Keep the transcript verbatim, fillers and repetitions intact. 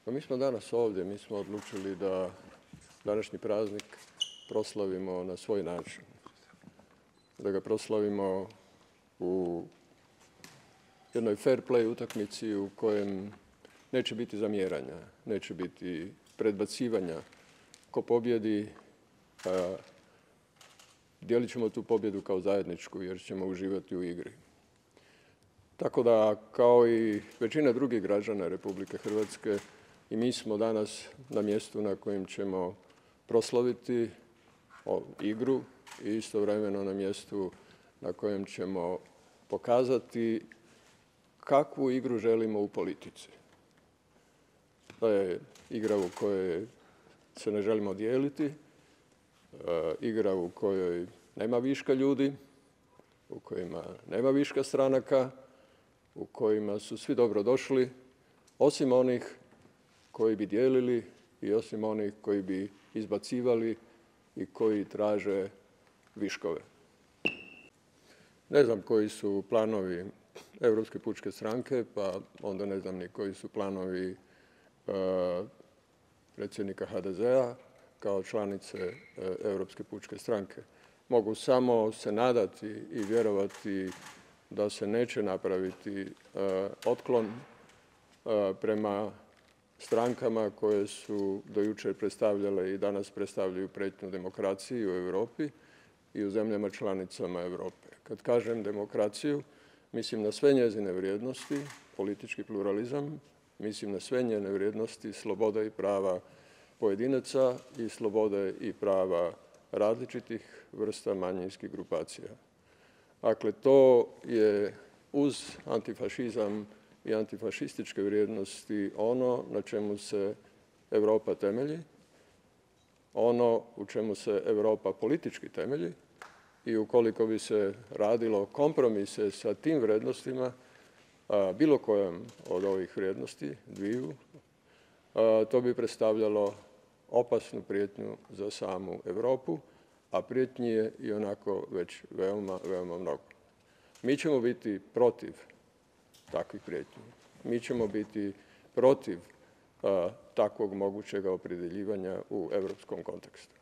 Pa mi smo danas ovdje, mi smo odlučili da današnji praznik proslavimo na svoj način. Da ga proslavimo u jednoj fair play utakmici u kojem neće biti zamjeranja, neće biti predbacivanja. Ko pobjedi, a, dijelit ćemo tu pobjedu kao zajedničku jer ćemo uživati u igri. Tako da, kao i većina drugih građana Republike Hrvatske, i mi smo danas na mjestu na kojem ćemo proslaviti igru i istovremeno na mjestu na kojem ćemo pokazati kakvu igru želimo u politici. To je igra u kojoj se ne želimo dijeliti, igra u kojoj nema viška ljudi, u kojima nema viška stranaka, u kojima su svi dobrodošli, osim onih koji bi dijelili i osim onih koji bi izbacivali i koji traže viškove. Ne znam koji su planovi Europske pučke stranke, pa onda ne znam ni koji su planovi uh, predsjednika H D Z-a kao članice uh, Europske pučke stranke. Mogu samo se nadati i vjerovati da se neće napraviti uh, otklon uh, prema strankama koje su do jučer predstavljale i danas predstavljaju prijetnju demokraciji u Europi i u zemljama članicama Europe. Kad kažem demokraciju, mislim na sve njezine vrijednosti, politički pluralizam, mislim na sve njene vrijednosti, sloboda i prava pojedinaca i slobode i prava različitih vrsta manjinskih grupacija. Dakle, to je uz antifašizam i antifašističke vrijednosti ono na čemu se Europa temelji, ono u čemu se Europa politički temelji i ukoliko bi se radilo kompromise sa tim vrijednostima, a, bilo kojom od ovih vrijednosti, dviju, a, to bi predstavljalo opasnu prijetnju za samu Europu, a prijetnji je i onako već veoma, veoma mnogo. Mi ćemo biti protiv takvih prijetnji. Mi ćemo biti protiv a, takvog mogućeg opredjeljivanja u europskom kontekstu.